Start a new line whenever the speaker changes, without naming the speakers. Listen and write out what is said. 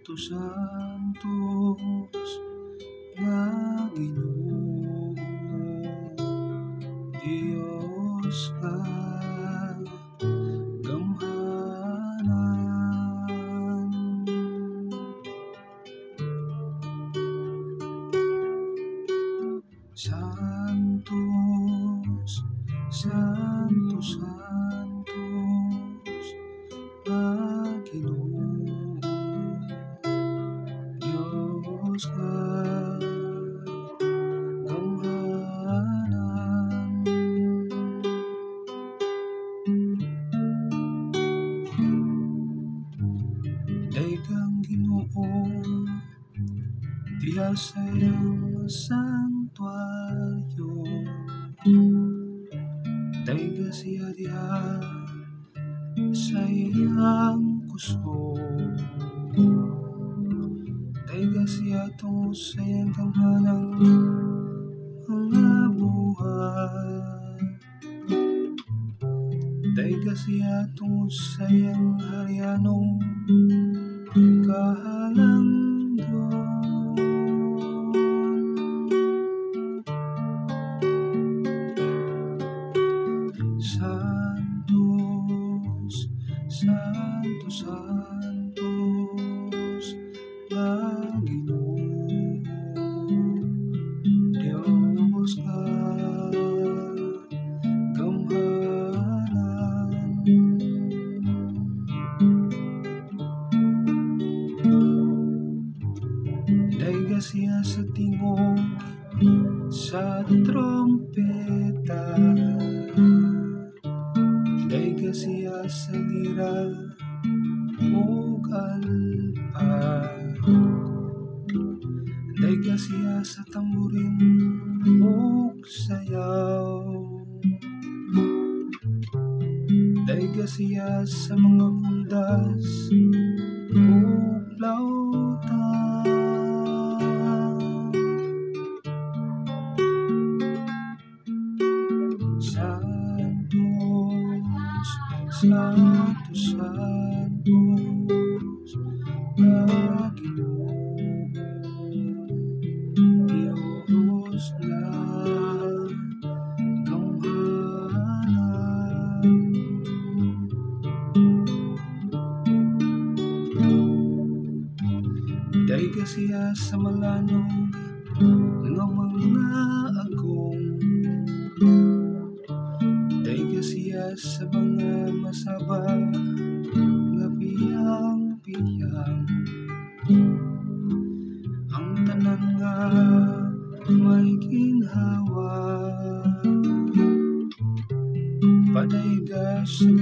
santos nga Ginoo, Dios nga gamhanan. Santos, santos, santos nga Ginoo, Dios nga gamhanan. Daghang Ginoo diha sa iyang santuaryo, dayga siya diha sa iyang kusog, dayga siya tungod sa iyang gamhanang mga buhat, dayga siya tungod sa iyang harianong kahalangdon. Santos, santos, santos nga Ginoo, Dios nga gamhanan. Dayga siya sa tingog sa trompeta, dayga siya sa lira ug alpa, dayga siya sa tamborin ug sayaw, dayga siya sa mga buldas ug flauta. Santos, santos, santos nga Ginoo, Dios nga gamhanan. Dayga siya sa malanog nga mga agong, dayga siya sa mga masaba nga piyang-piyang, ang tanan nga may ginhawa, padayga sa